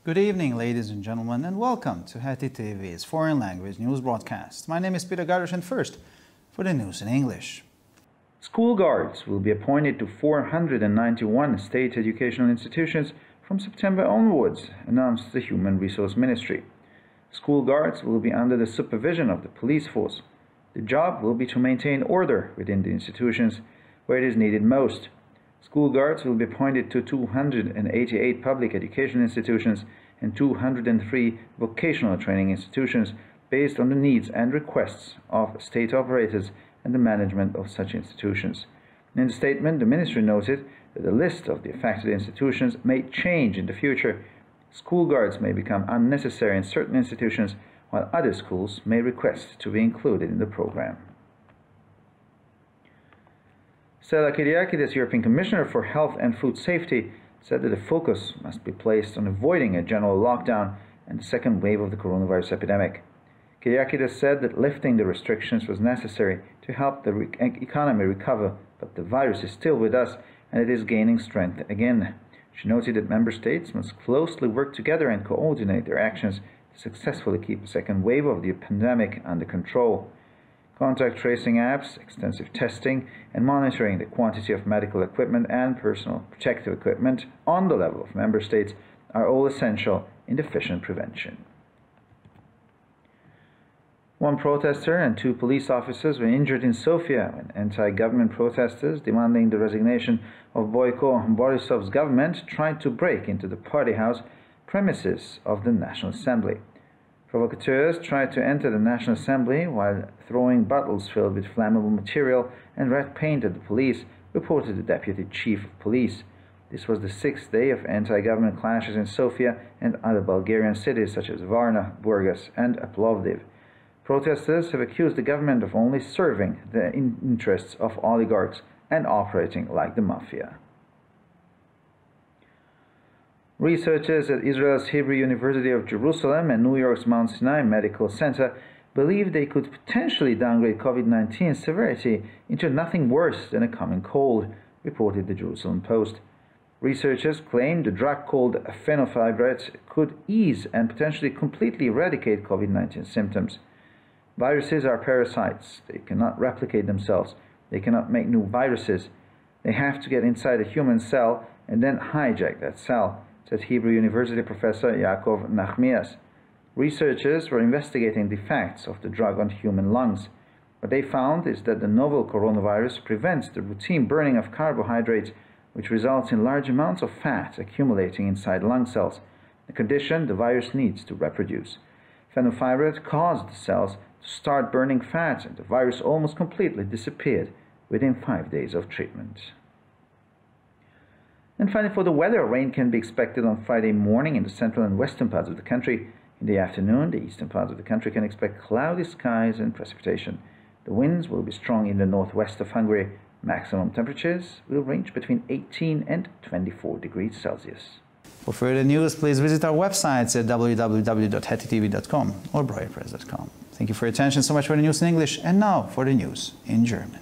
Good evening, ladies and gentlemen, and welcome to Heti TV's foreign language news broadcast. My name is Peter Gardosh, and first, for the news in English. School guards will be appointed to 491 state educational institutions from September onwards, announced the Human Resource Ministry. School guards will be under the supervision of the police force. The job will be to maintain order within the institutions where it is needed most. School guards will be appointed to 288 public education institutions and 203 vocational training institutions based on the needs and requests of state operators and the management of such institutions. In the statement, the ministry noted that the list of the affected institutions may change in the future. School guards may become unnecessary in certain institutions, while other schools may request to be included in the program. Stella Kyriakides, European Commissioner for Health and Food Safety, said that the focus must be placed on avoiding a general lockdown and the second wave of the coronavirus epidemic. Kyriakides said that lifting the restrictions was necessary to help the economy recover, but the virus is still with us and it is gaining strength again. She noted that member states must closely work together and coordinate their actions to successfully keep the second wave of the pandemic under control. Contact tracing apps, extensive testing, and monitoring the quantity of medical equipment and personal protective equipment on the level of member states are all essential in efficient prevention. One protester and two police officers were injured in Sofia when anti-government protesters demanding the resignation of Boyko Borisov's government tried to break into the party house premises of the National Assembly. Provocateurs tried to enter the National Assembly while throwing bottles filled with flammable material and red paint at the police, reported the Deputy Chief of Police. This was the sixth day of anti-government clashes in Sofia and other Bulgarian cities such as Varna, Burgas, and Plovdiv. Protesters have accused the government of only serving the interests of oligarchs and operating like the mafia. Researchers at Israel's Hebrew University of Jerusalem and New York's Mount Sinai Medical Center believe they could potentially downgrade COVID-19 severity into nothing worse than a common cold, reported the Jerusalem Post. Researchers claim the drug called fenofibrate could ease and potentially completely eradicate COVID-19 symptoms. Viruses are parasites. They cannot replicate themselves. They cannot make new viruses. They have to get inside a human cell and then hijack that cell, said Hebrew University professor Yaakov Nachmias. Researchers were investigating the effects of the drug on human lungs. What they found is that the novel coronavirus prevents the routine burning of carbohydrates, which results in large amounts of fat accumulating inside lung cells, a condition the virus needs to reproduce. Fenofibrate caused the cells to start burning fat, and the virus almost completely disappeared within 5 days of treatment. And finally, for the weather, rain can be expected on Friday morning in the central and western parts of the country. In the afternoon, the eastern parts of the country can expect cloudy skies and precipitation. The winds will be strong in the northwest of Hungary. Maximum temperatures will range between 18 and 24 degrees Celsius. For further news, please visit our websites at www.hetitv.com or breuerpress.com. Thank you for your attention. So much for the news in English, and now for the news in German.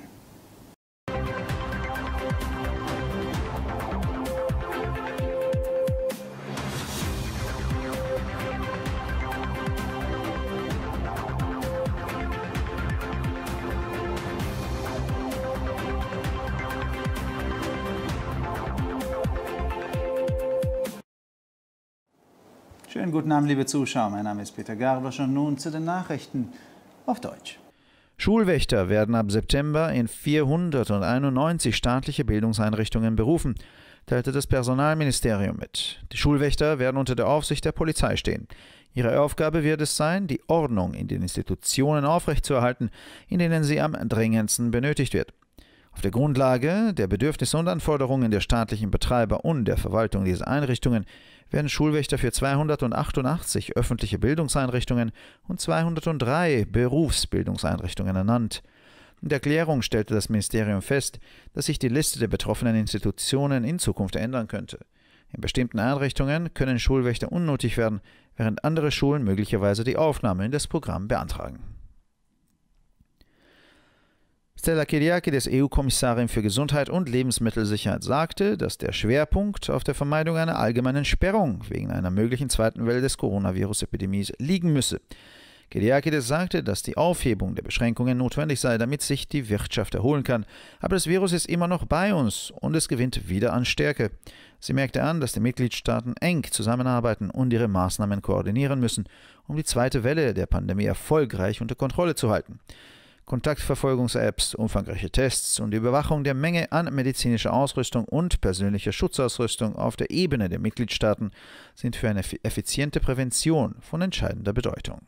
Schönen guten Abend, liebe Zuschauer. Mein Name ist Peter Gardosch und nun zu den Nachrichten auf Deutsch. Schulwächter werden ab September in 491 staatliche Bildungseinrichtungen berufen, teilte das Personalministerium mit. Die Schulwächter werden unter der Aufsicht der Polizei stehen. Ihre Aufgabe wird es sein, die Ordnung in den Institutionen aufrechtzuerhalten, in denen sie am dringendsten benötigt wird. Auf der Grundlage der Bedürfnisse und Anforderungen der staatlichen Betreiber und der Verwaltung dieser Einrichtungen werden Schulwächter für 288 öffentliche Bildungseinrichtungen und 203 Berufsbildungseinrichtungen ernannt. In der Erklärung stellte das Ministerium fest, dass sich die Liste der betroffenen Institutionen in Zukunft ändern könnte. In bestimmten Einrichtungen können Schulwächter unnotig werden, während andere Schulen möglicherweise die Aufnahme in das Programm beantragen. Stella Kyriakides, EU-Kommissarin für Gesundheit und Lebensmittelsicherheit, sagte, dass der Schwerpunkt auf der Vermeidung einer allgemeinen Sperrung wegen einer möglichen zweiten Welle des Coronavirus-Epidemies liegen müsse. Kyriakides sagte, dass die Aufhebung der Beschränkungen notwendig sei, damit sich die Wirtschaft erholen kann. Aber das Virus ist immer noch bei uns und es gewinnt wieder an Stärke. Sie merkte an, dass die Mitgliedstaaten eng zusammenarbeiten und ihre Maßnahmen koordinieren müssen, um die zweite Welle der Pandemie erfolgreich unter Kontrolle zu halten. Kontaktverfolgungs-Apps, umfangreiche Tests und die Überwachung der Menge an medizinischer Ausrüstung und persönlicher Schutzausrüstung auf der Ebene der Mitgliedstaaten sind für eine effiziente Prävention von entscheidender Bedeutung.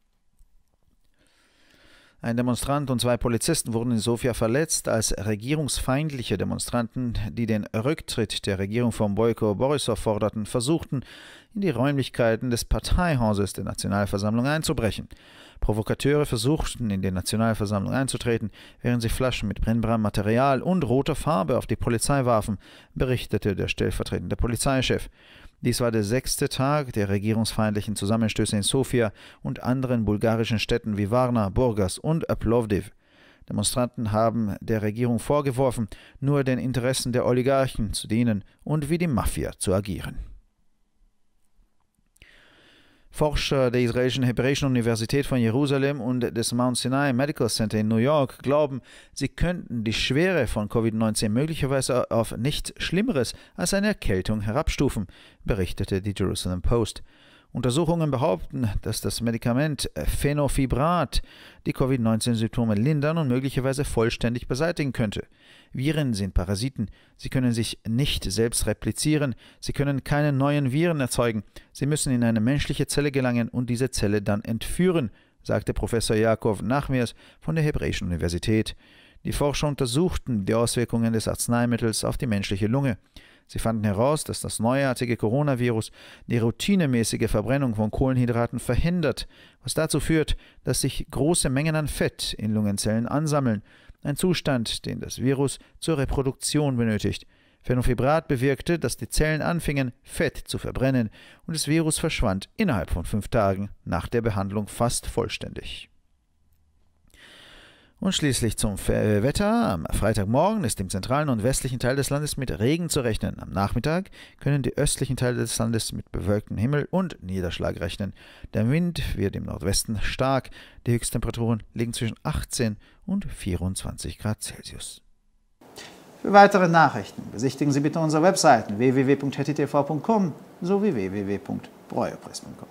Ein Demonstrant und 2 Polizisten wurden in Sofia verletzt, als regierungsfeindliche Demonstranten, die den Rücktritt der Regierung von Boyko Borisov forderten, versuchten, in die Räumlichkeiten des Parteihauses der Nationalversammlung einzubrechen. Provokateure versuchten, in die Nationalversammlung einzutreten, während sie Flaschen mit brennbarem Material und roter Farbe auf die Polizei warfen, berichtete der stellvertretende Polizeichef. Dies war der 6. Tag der regierungsfeindlichen Zusammenstöße in Sofia und anderen bulgarischen Städten wie Varna, Burgas und Plovdiv. Demonstranten haben der Regierung vorgeworfen, nur den Interessen der Oligarchen zu dienen und wie die Mafia zu agieren. Forscher der israelischen Hebräischen Universität von Jerusalem und des Mount Sinai Medical Center in New York glauben, sie könnten die Schwere von Covid-19 möglicherweise auf nichts Schlimmeres als eine Erkältung herabstufen, berichtete die Jerusalem Post. Untersuchungen behaupten, dass das Medikament Fenofibrat die Covid-19-Symptome lindern und möglicherweise vollständig beseitigen könnte. Viren sind Parasiten. Sie können sich nicht selbst replizieren. Sie können keine neuen Viren erzeugen. Sie müssen in eine menschliche Zelle gelangen und diese Zelle dann entführen, sagte Professor Yaakov Nachmias von der Hebräischen Universität. Die Forscher untersuchten die Auswirkungen des Arzneimittels auf die menschliche Lunge. Sie fanden heraus, dass das neuartige Coronavirus die routinemäßige Verbrennung von Kohlenhydraten verhindert, was dazu führt, dass sich große Mengen an Fett in Lungenzellen ansammeln, ein Zustand, den das Virus zur Reproduktion benötigt. Fenofibrat bewirkte, dass die Zellen anfingen, Fett zu verbrennen und das Virus verschwand innerhalb von 5 Tagen nach der Behandlung fast vollständig. Und schließlich zum Wetter. Am Freitagmorgen ist im zentralen und westlichen Teil des Landes mit Regen zu rechnen. Am Nachmittag können die östlichen Teile des Landes mit bewölktem Himmel und Niederschlag rechnen. Der Wind wird im Nordwesten stark. Die Höchsttemperaturen liegen zwischen 18 und 24 Grad Celsius. Für weitere Nachrichten besichtigen Sie bitte unsere Webseiten www.hettitv.com sowie www.breuerpress.com.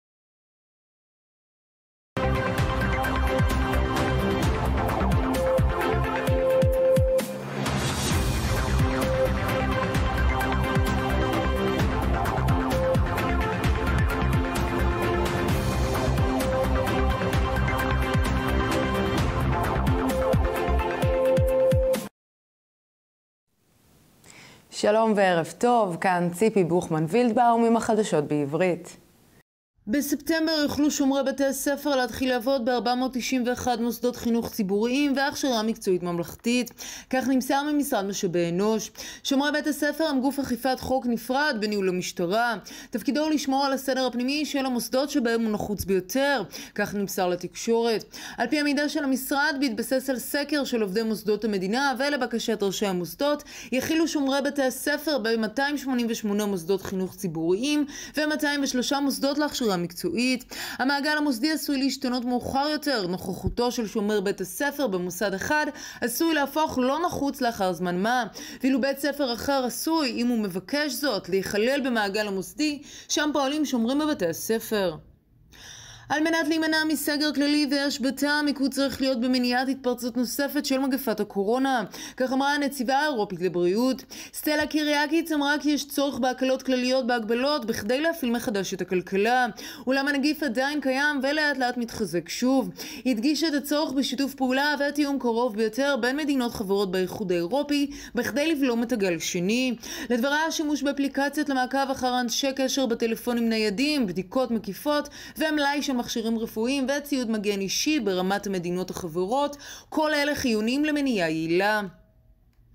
שלום וערב טוב, כאן ציפי בוכמן וילדבאום עם החדשות בעברית. בספטמבר יוכלו שומרי בתי הספר להתחיל לעבוד ב-491 מוסדות חינוך ציבוריים והכשרה מקצועית ממלכתית. כך נמסר ממשרד משאבי אנוש. שומרי בית הספר הם גוף אכיפת חוק נפרד בניהול המשטרה. תפקידו לשמור על הסדר הפנימי של המוסדות שבהם הוא נחוץ ביותר. כך נמסר לתקשורת. על פי המידע של המשרד, בהתבסס על סקר של עובדי מוסדות המדינה ולבקשת ראשי המוסדות, יכילו שומרי בתי הספר ב-288 מוסדות חינוך ציבוריים ו-203 מוסדות להכשרה מקצועית. המעגל המוסדי עשוי להשתנות מאוחר יותר. נוכחותו של שומר בית הספר במוסד אחד עשוי להפוך לא נחוץ לאחר זמן מה, ואילו בית ספר אחר עשוי, אם הוא מבקש זאת, להיכלל במעגל המוסדי שם פועלים שומרים בבתי הספר. על מנת להימנע מסגר כללי והשבתה, המיקוד צריך להיות במניעת התפרצות נוספת של מגפת הקורונה. כך אמרה הנציבה האירופית לבריאות. סטלה קיריאקידס אמרה כי יש צורך בהקלות כלליות בהגבלות בכדי להפעיל מחדש את הכלכלה. אולם הנגיף עדיין קיים ולאט לאט מתחזק שוב. היא הדגישה את הצורך בשיתוף פעולה ותיאום קרוב ביותר בין מדינות חברות באיחוד האירופי בכדי לבלום את הגל שני. לדבריה, השימוש באפליקציות למעקב אחר אנשי קשר בטלפונים ניידים, בדיקות מקיפות ומלאי של מכשירים רפואיים וציוד מגן אישי ברמת המדינות החברות, כל אלה חיוניים למניעה יעילה.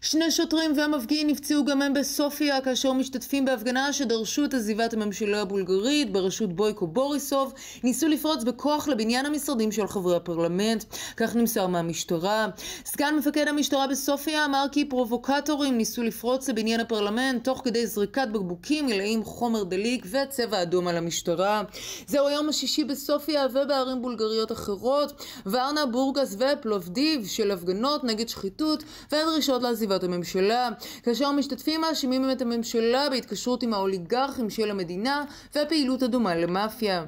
2 שוטרים ומפגין נפצעו גם הם בסופיה כאשר משתתפים בהפגנה שדרשו את עזיבת הממשלה הבולגרית בראשות בויקו בוריסוב ניסו לפרוץ בכוח לבניין המשרדים של חברי הפרלמנט. כך נמסר מהמשטרה. סגן מפקד המשטרה בסופיה אמר כי פרובוקטורים ניסו לפרוץ לבניין הפרלמנט תוך כדי זריקת בקבוקים מלאים חומר דליק וצבע אדום על המשטרה. זהו היום השישי בסופיה ובערים בולגריות אחרות, ורנה, בורגס ופלובדיב, של הפגנות נגד שחיתות ודרישות לעזיבת הממשלה, כאשר המשתתפים מאשימים את הממשלה בהתקשרות עם האוליגרכים של המדינה ופעילות הדומה למאפיה.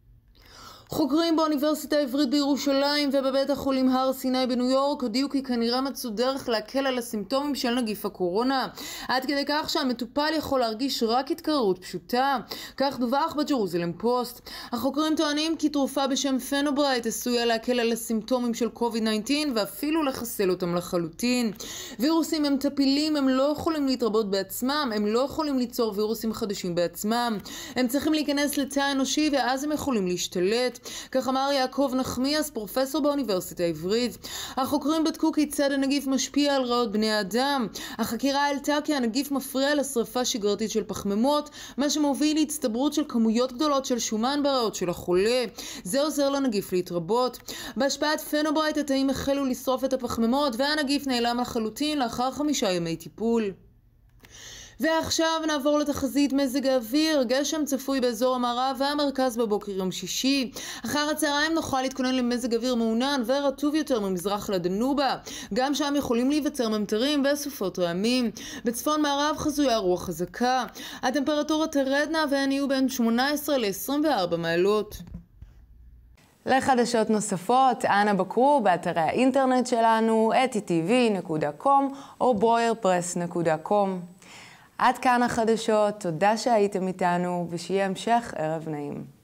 חוקרים באוניברסיטה העברית בירושלים ובבית החולים הר סיני בניו יורק הודיעו כי כנראה מצאו דרך להקל על הסימפטומים של נגיף הקורונה, עד כדי כך שהמטופל יכול להרגיש רק התקררות פשוטה. כך דווח בג'רוזלם פוסט. החוקרים טוענים כי תרופה בשם פנוברייט עשויה להקל על הסימפטומים של COVID-19 ואפילו לחסל אותם לחלוטין. וירוסים הם טפילים, הם לא יכולים להתרבות בעצמם, הם לא יכולים ליצור וירוסים חדשים בעצמם. הם צריכים להיכנס לתא אנושי ואז הם יכולים להשתלט. כך אמר יעקב נחמיאס, פרופסור באוניברסיטה העברית. החוקרים בדקו כיצד הנגיף משפיע על ריאות בני האדם. החקירה העלתה כי הנגיף מפריע לשריפה שגרתית של פחמימות, מה שמוביל להצטברות של כמויות גדולות של שומן בריאות של החולה. זה עוזר לנגיף להתרבות. בהשפעת פנוברייט התאים החלו לשרוף את הפחמימות והנגיף נעלם לחלוטין לאחר 5 ימי טיפול. ועכשיו נעבור לתחזית מזג האוויר. גשם צפוי באזור המערב והמרכז בבוקר יום שישי. אחר הצהריים נוכל להתכונן למזג אוויר מעונן ורטוב יותר ממזרח לדנובה. גם שם יכולים להיווצר ממטרים וסופות רעמים. בצפון מערב חזויה רוח חזקה. הטמפרטורות תרדנה והן יהיו בין 18 ל-24 מעלות. לחדשות נוספות, אנא בקרו באתרי האינטרנט שלנו, etitv.com או broyerpress.com. עד כאן החדשות, תודה שהייתם איתנו ושיהיה המשך ערב נעים.